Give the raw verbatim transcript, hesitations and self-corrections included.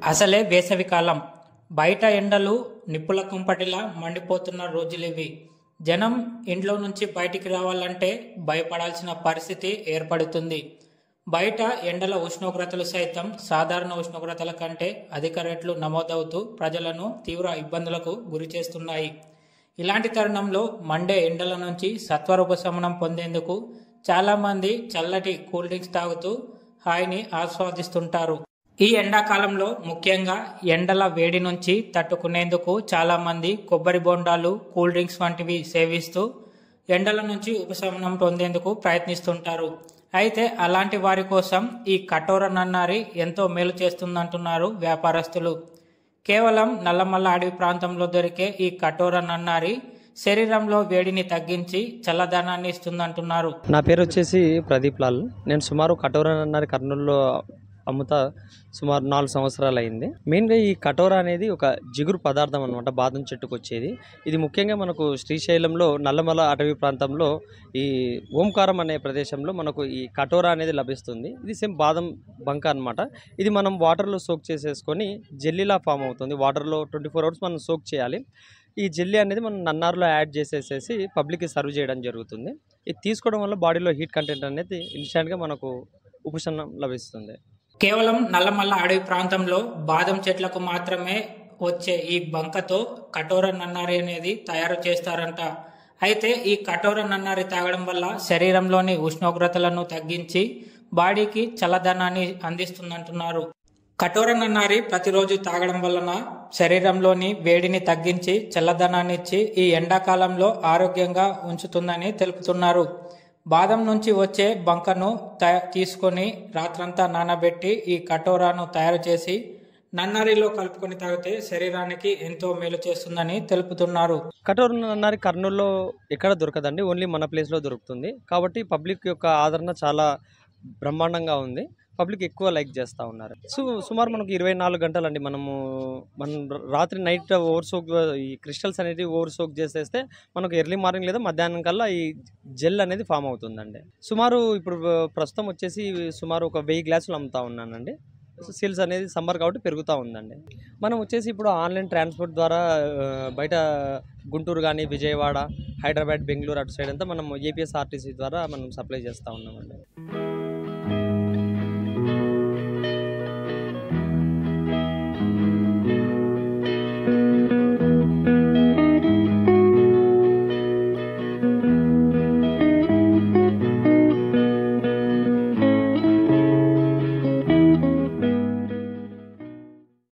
అసలే వేసవికాలం. బయట ఎండలు నిప్పుల కుంపటిలా మండిపోతున్న రోజులివి. జనం ఇంట్లో నుంచి బయటికి రావాలంటే భయపడాల్సిన పరిస్థితి ఏర్పడుతుంది. బయట ఎండల ఉష్ణోగ్రతలు సైతం సాధారణ ఉష్ణోగ్రతల కంటే అధిక రెట్లు నమోదవుతూ ప్రజలను తీవ్ర ఇబ్బందులకు గురి చేస్తున్నాయి. ఇలాంటి తరుణంలో మండే ఎండల నుంచి సత్వరోపశమనం పొందేందుకు చాలామంది చల్లటి కూల్ డ్రింక్స్ తాగుతూ హాయిని ఆస్వాదిస్తుంటారు. ఈ ఎండాకాలంలో ముఖ్యంగా ఎండల వేడి నుంచి తట్టుకునేందుకు చాలామంది కొబ్బరి బొండాలు, కూల్ డ్రింక్స్ వంటివి సేవిస్తూ ఎండల నుంచి ఉపశమనం పొందేందుకు ప్రయత్నిస్తుంటారు. అయితే అలాంటి వారి కోసం ఈ కఠోర నన్నారి ఎంతో మేలు చేస్తుందంటున్నారు వ్యాపారస్తులు. కేవలం నల్లమల్ల అడవి ప్రాంతంలో దొరికే ఈ కఠోర నన్నారి శరీరంలో వేడిని తగ్గించి చల్లదనాన్ని ఇస్తుందంటున్నారు. నా పేరు వచ్చేసి ప్రదీప్ లాల్. నేను సుమారు కఠోర నన్నారి కర్నూలులో అమ్ముతా సుమారు నాలుగు సంవత్సరాలు అయింది. మెయిన్గా ఈ కఠోర అనేది ఒక జిగురు పదార్థం అనమాట, బాదం చెట్టుకు వచ్చేది. ఇది ముఖ్యంగా మనకు శ్రీశైలంలో నల్లమల అటవీ ప్రాంతంలో ఈ ఓంకారం అనే ప్రదేశంలో మనకు ఈ కఠోర అనేది లభిస్తుంది. ఇది సేమ్ బాదం బంక అనమాట. ఇది మనం వాటర్లో సోక్ చేసేసుకొని జెల్లీలా ఫామ్ అవుతుంది. వాటర్లో ట్వంటీ ఫోర్ అవర్స్ మనం సోక్ చేయాలి. ఈ జెల్లీ అనేది మనం నన్నారులో యాడ్ చేసేసేసి పబ్లిక్కి సర్వ్ చేయడం జరుగుతుంది. ఇది తీసుకోవడం వల్ల బాడీలో హీట్ కంటెంట్ అనేది ఇన్స్టెంట్గా మనకు ఉపశమనం లభిస్తుంది. కేవలం నల్లమల్ల అడవి ప్రాంతంలో బాదం చెట్లకు మాత్రమే వచ్చే ఈ బంకతో కఠోర నన్నారి అనేది తయారు చేస్తారంట. అయితే ఈ కఠోర నన్నారి తాగడం వల్ల శరీరంలోని ఉష్ణోగ్రతలను తగ్గించి బాడీకి చల్లదనాన్ని అందిస్తుందంటున్నారు. కఠోర నన్నారి ప్రతిరోజు తాగడం వలన శరీరంలోని వేడిని తగ్గించి చల్లదనాన్ని ఇచ్చి ఈ ఎండాకాలంలో ఆరోగ్యంగా ఉంచుతుందని తెలుపుతున్నారు. బాదం నుంచి వచ్చే బంకను తీసుకొని రాత్రంతా నానబెట్టి ఈ కఠోరాను తయారు చేసి నన్నారిలో కలుపుకొని తాగితే శరీరానికి ఎంతో మేలు చేస్తుందని తెలుపుతున్నారు. కఠోర నన్నారి కర్నూలులో ఎక్కడ దొరకదండి, ఓన్లీ మన ప్లేస్లో దొరుకుతుంది. కాబట్టి పబ్లిక్ యొక్క ఆదరణ చాలా బ్రహ్మాండంగా ఉంది. పబ్లిక్ ఎక్కువ లైక్ చేస్తూ ఉన్నారు. సో సుమారు మనకు ఇరవై నాలుగు గంటలు అండి, మనము మనం రాత్రి నైట్ ఓవర్ సోక్ ఈ క్రిస్టల్స్ అనేది ఓవర్ సోక్ చేసేస్తే మనకు ఎర్లీ మార్నింగ్ లేదా మధ్యాహ్నం కల్లా ఈ జెల్ అనేది ఫామ్ అవుతుందండి. సుమారు ఇప్పుడు ప్రస్తుతం వచ్చేసి సుమారు ఒక వెయ్యి గ్లాసులు అమ్ముతా ఉన్నానండి. సేల్స్ అనేది సమ్మర్ కాబట్టి పెరుగుతూ ఉందండి. మనం వచ్చేసి ఇప్పుడు ఆన్లైన్ ట్రాన్స్పోర్ట్ ద్వారా బయట గుంటూరు కానీ, విజయవాడ, హైదరాబాద్, బెంగళూరు అటు సైడ్ అంతా మనం ఏపీఎస్ఆర్టీసీ ద్వారా మనం సప్లై చేస్తూ ఉన్నామండి.